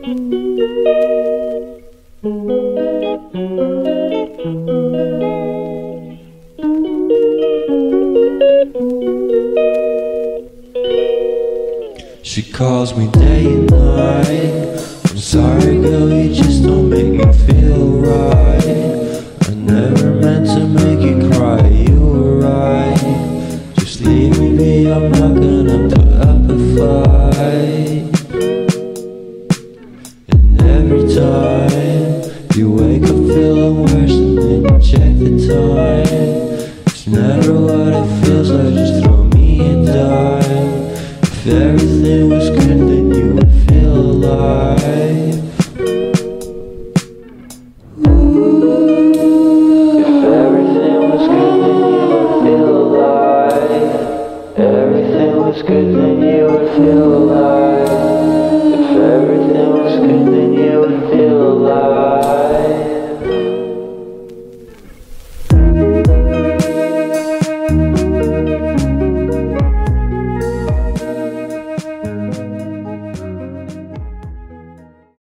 She calls me day and night. I'm sorry girl, you just don't make me feel right. I never meant to make you cry, you were right. Just leave me be, I'm not gonna put up a fight. And every time you wake up feeling worse and then you check the time. It's never what it feels like, just throw me a dime. If everything was good then you would feel alive. If everything was good then you would feel alive. Everything was good then you would feel alive.